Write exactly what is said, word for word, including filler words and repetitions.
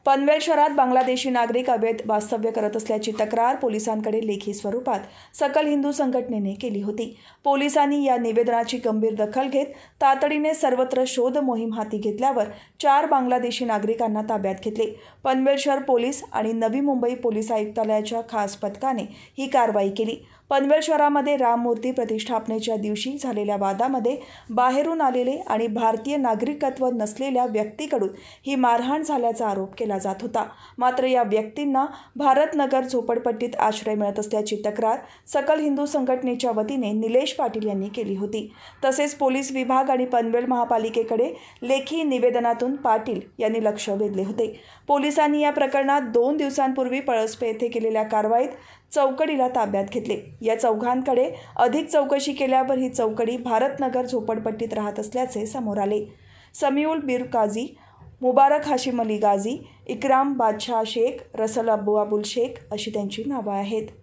पनवेल शहरात बांगलादेशी नागरिक अवैध वास्तव्य करत असल्याची तक्रार पोलिसांकडे लेखी स्वरूपात सकल हिंदू संघटनेने केली होती। पोलिसांनी या निवेदनाची गंभीर दखल घेत तातडीने सर्वत्र शोध मोहीम हाती घेतल्यावर चार बांगलादेशी नागरिकांना ताब्यात घेतले। पनवेल शहर पोलीस आणि नवी मुंबई पोलीस आयुक्तालयाच्या खास पथकाने ही कारवाई केली। पनवेल शहरामध्ये राममूर्ती प्रतिष्ठापनेच्या दिवशी झालेल्या वादामध्ये बाहेरून आलेले आणि भारतीय नागरिकत्व नसलेल्या व्यक्तीकडून ही मारहाण झाल्याचा आरोप केला जात होता। मात्र या व्यक्तींना भारतनगर झोपडपट्टीत आश्रय मिळत असल्याची तक्रार सकल हिंदू संघटनेच्या वतीने निलेश पाटील यांनी केली होती। तसेच पोलीस विभाग आणि पनवेल महापालिकेकडे लेखी निवेदनातून पाटील यांनी लक्ष वेधले होते। पोलिसांनी या प्रकरणात दोन दिवसांपूर्वी पळसपे येथे केलेल्या कारवाईत चौकडीला ताब्यात घेतले। या चौघांकडे अधिक चौकशी केल्यावर ही चौकडी भारतनगर झोपडपट्टीत राहत असल्याचे समोर आले। समीउल बीर काझी, मुबारक हाशिम अली गाझी, इकराम बादशाह शेख, रसल अब्बू अबुल शेख अशी त्यांची नावे आहेत।